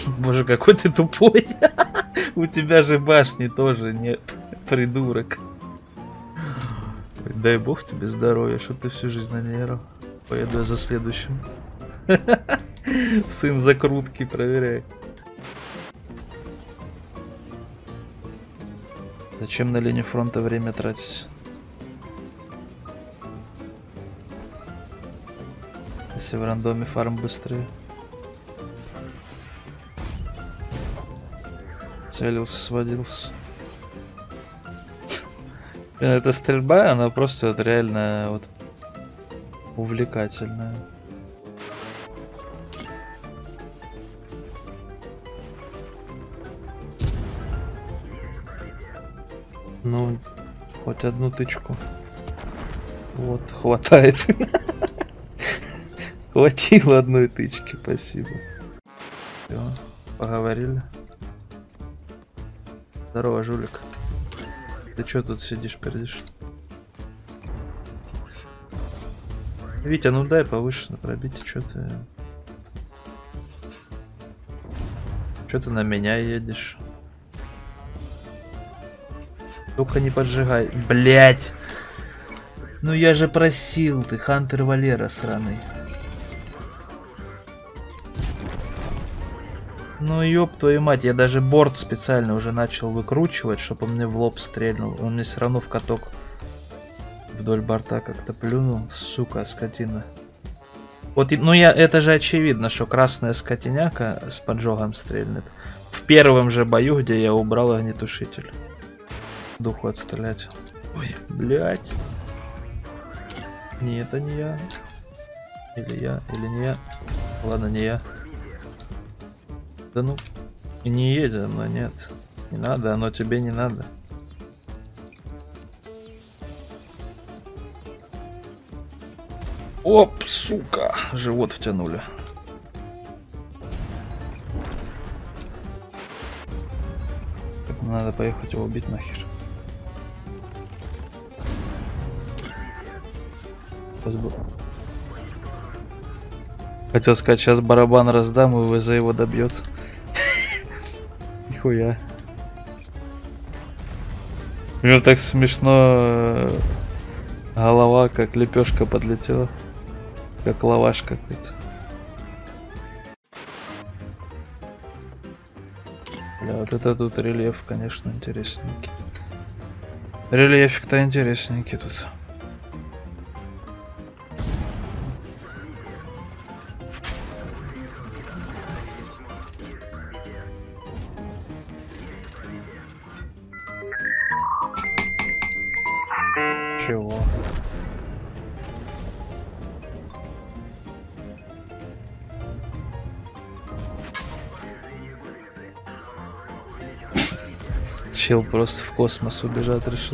Боже, какой ты тупой. У тебя же башни тоже нет, придурок. Дай бог тебе здоровья, чтоб ты всю жизнь на ней играл. Поеду я за следующим. Сын закрутки, проверяй. Зачем на линии фронта время тратить? Если в рандоме фарм быстрее. Целился, сводился. Блин, эта стрельба, она просто вот реально вот увлекательная. Ну, хоть одну тычку. Вот, хватает. Хватило одной тычки, спасибо. Все, поговорили. Здорово, жулик. Ты чё тут сидишь, пердишь? Витя, ну дай повыше на пробитие, чё ты... Чё ты на меня едешь? Только не поджигай. Блять! Ну я же просил, ты Хантер Валера сраный. Ну ёб твою мать, я даже борт специально уже начал выкручивать, чтобы он мне в лоб стрельнул. Он мне все равно в каток вдоль борта как-то плюнул, сука, скотина. Вот, ну это же очевидно, что красная скотиняка с поджогом стрельнет. В первом же бою, где я убрал огнетушитель. Духу отстрелять. Ой, блять. Не, это не я. Или не я. Ладно, не я. Да ну, и не едет оно, нет. Не надо, оно тебе не надо. Оп, сука, живот втянули. Надо поехать его убить нахер. Хотел сказать, сейчас барабан раздам и ВЗ его добьет. Нихуя. Мне так смешно. Голова как лепешка подлетела. Как лаваш какой-то. Бля, вот это тут рельеф, конечно, интересненький. Рельефик-то интересненький тут. Чего? Чел просто в космос убежать решил.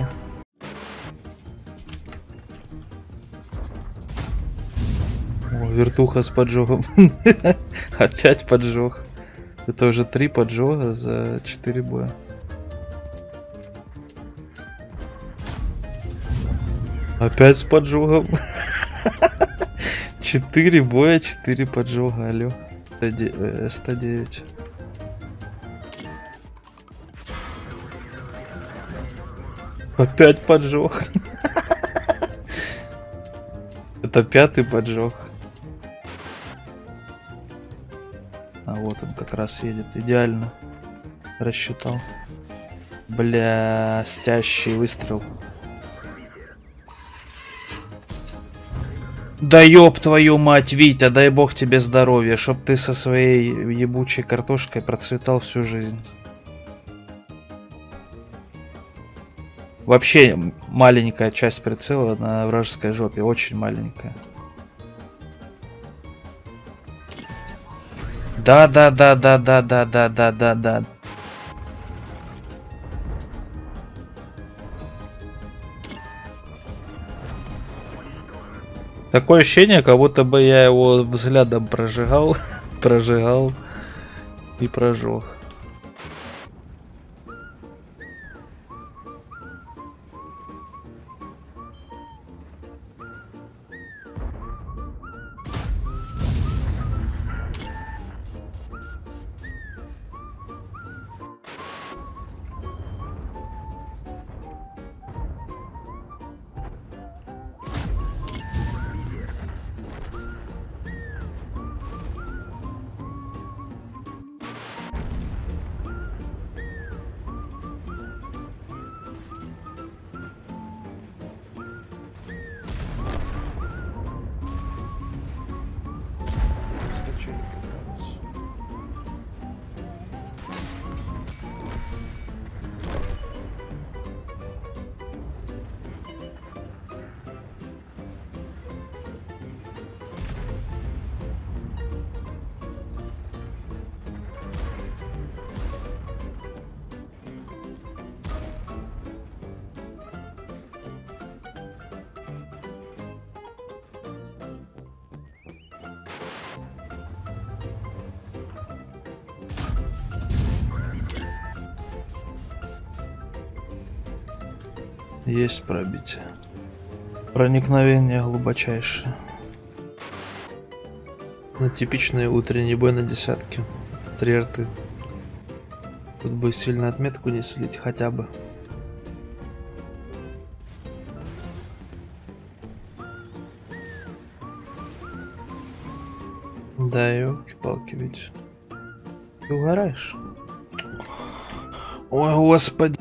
О, вертуха с поджогом. Опять поджог. Это уже 3 поджога за 4 боя. Опять с поджогом. 4 боя, 4 поджога, алё. 109. Опять поджог. Это 5-й поджог. А вот он как раз едет. Идеально. Рассчитал. Бля, стящий выстрел. Да ёб твою мать, Витя, дай бог тебе здоровья, чтоб ты со своей ебучей картошкой процветал всю жизнь. Вообще маленькая часть прицела на вражеской жопе, очень маленькая. Да. Такое ощущение, как будто бы я его взглядом прожигал, прожигал и прожег. Есть пробитие. Проникновение глубочайшее. На типичный утренний бой на десятке. 3 рты. Тут бы сильно отметку не слить хотя бы. Да, ёлки-палки ведь. Ты угораешь? Ой, господи.